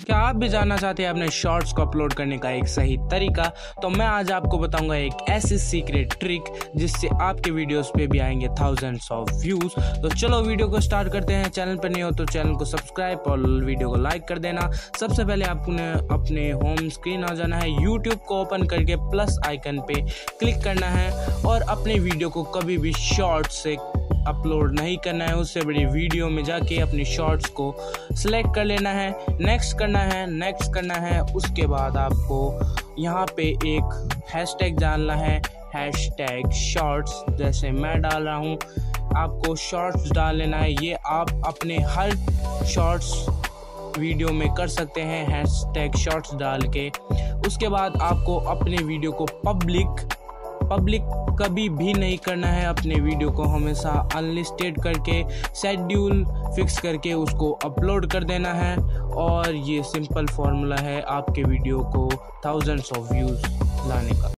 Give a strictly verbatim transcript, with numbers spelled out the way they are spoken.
क्या आप भी जानना चाहते हैं अपने शॉर्ट्स को अपलोड करने का एक सही तरीका? तो मैं आज आपको बताऊंगा एक ऐसी सीक्रेट ट्रिक जिससे आपके वीडियोस पे भी आएंगे थाउजेंड्स ऑफ व्यूज। तो चलो वीडियो को स्टार्ट करते हैं। चैनल पर नहीं हो तो चैनल को सब्सक्राइब और वीडियो को लाइक कर देना। सबसे पहले आपको अपने होम स्क्रीन आ जाना है, यूट्यूब को ओपन करके प्लस आइकन पे क्लिक करना है और अपने वीडियो को कभी भी शॉर्ट से अपलोड नहीं करना है। उससे बड़ी वीडियो में जाके अपनी शॉर्ट्स को सिलेक्ट कर लेना है, नेक्स्ट करना है, नेक्स्ट करना है। उसके बाद आपको यहाँ पे एक हैशटैग डालना है, हैशटैग शॉर्ट्स, जैसे मैं डाल रहा हूँ। आपको शॉर्ट्स डाल लेना है। ये आप अपने हर शॉर्ट्स वीडियो में कर सकते हैं हैशटैग शॉर्ट्स डाल के। उसके बाद आपको अपने वीडियो को पब्लिक पब्लिक कभी भी नहीं करना है। अपने वीडियो को हमेशा अनलिस्टेड करके शेड्यूल फिक्स करके उसको अपलोड कर देना है। और ये सिंपल फॉर्मूला है आपके वीडियो को थाउजेंड्स ऑफ व्यूज़ लाने का।